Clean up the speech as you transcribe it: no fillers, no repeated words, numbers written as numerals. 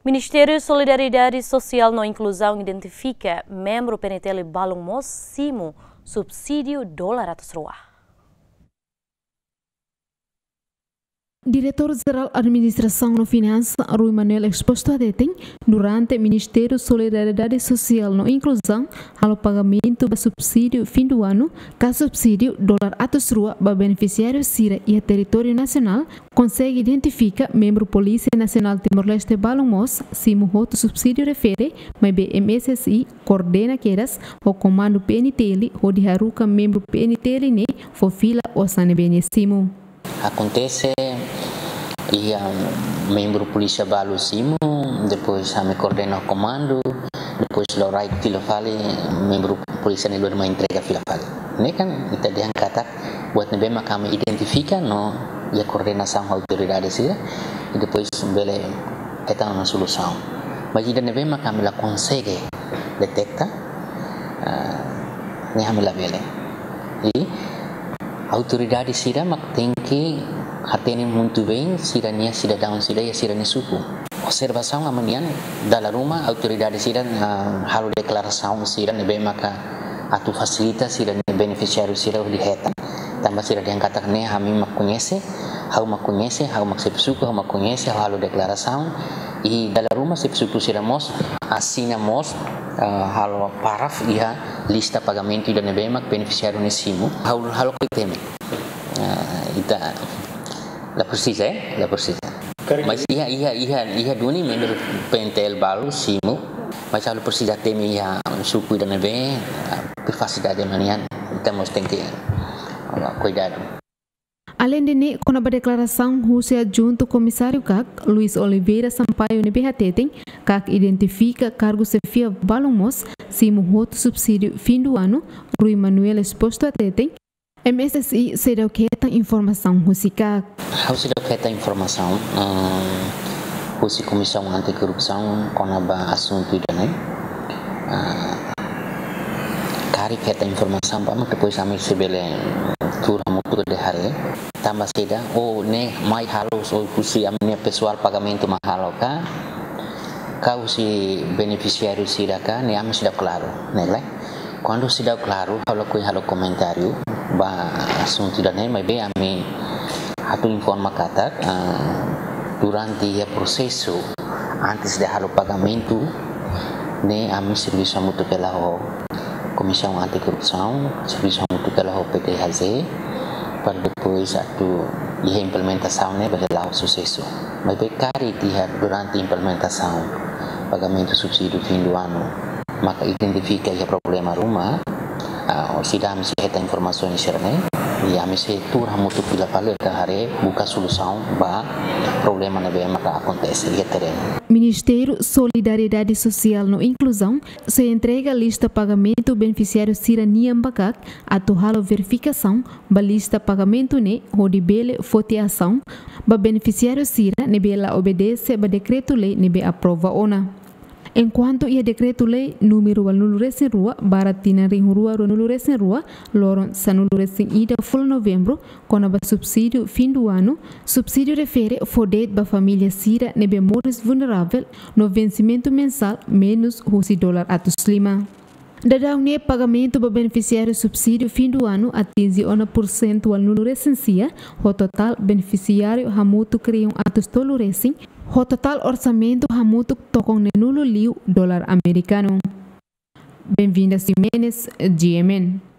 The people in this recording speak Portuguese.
Ministério Solidariedade Social e Inclusão identifica membro PNTL Balong Mos Simo subsídio $200. Diretor-Geral Administração e Finanças, Rui Manuel exposto a detem durante o Ministério Solidariedade Social e Inclusão ao pagamento do subsídio fim do ano, que o subsídio $200 para beneficiários Sira e a território nacional consegue identificar membro Polícia Nacional Timor-Leste Balong Mos, Simo outro subsídio refere, mas MSSI coordena queiras o comando PNTL ou de Haruka membro PNTL ne for fila o sanebene Simo. Acontece e membro polícia Balu Simo, depois me coordena o comando, depois Lorai fila fale, membro polícia nelo uma entrega fila fale. Né kan kita diangkat buat nebe kami identifica no e a coordenação da autoridade sih, e depois bele kita uma solução. Mas ida nebe kami la consegue detecta, ni kami la bele. E autoridade sira mak tem que atender muito bem siranya cidadão sira e siranya suku. Observação amanhã da rumah autoridade sira halu declaração sira nebe maka atu facilita sira beneficiário sira di heta. Tambah sira yang katakan ne kami mak conhece, hau mak sepsuku, hau mak conhece, halu declaração e da rumah sepsuku sira mos assinamos halo paraf ia lista pagamento da nebe mak beneficiário nesimo halo tem ita la precisa mas ia duni membro PNTL Balu Simo mas halo precisa tem ia suku da nebe privacidade manian temos tem que cuidado. Além de com a declaração, Rússia junto ao comissário CAC, Luiz Oliveira Sampaio NBHTtem, CAC identifica cargo chefia Balong Mos, Simo outro subsídio fim do ano, Rui Manuel exposto a tetem, MSSI se deu quieta informação Rússia CAC. Rússia deu quieta informação, Rússia Comissão Anticorrupção, com a assunto e daí, cari quieta informação, vamos depois a mim se bele turah mutu de hari tambah seda ne mai halus usi amne pessoal pagamento mahalo ka usi beneficiário sira ka ne am sudah claro né quando sudah claro halo comentário ba assunto da ne mai be ami atu informa kata durante o processo antes de halo pagamento ne ami serviço mutu pela Comissão Anticorrupção, serviço muito pela PDHZ, para depois a implementação né para o sucesso. Mas becari durante a implementação, pagamento subsídio fim do ano, maka identifica o problema rumah, se dá certa informação isso né, e a se turah muito pela fala que hari buka solução ba problema na bem maka acontece e terreno. Ministério Solidariedade Social e Inclusão se entrega a lista pagamento beneficiário Sira Niambacak a torralo verificação ba lista pagamento ne onde bele foteação ba beneficiário Sira ne bela obedece ba decreto-lei ne be aprova ona. Enquanto ia decreto-lei número alnuluresin rua baratina ring rua ronuluresin rua loron sanuluresin ida full novembro com a subsídio fim do ano, subsídio refere fodet ba família Sira nebe mais vulnerável no vencimento mensal menos $5. Dadau ne pagamento para beneficiário subsídio fim do ano atinge 1% ao nulo recensia, o total beneficiário hamutu criam atos tolo recém, o total orçamento hamutu tocam ne nulo liu $americano. Bem-vindas Jimenez, GMN.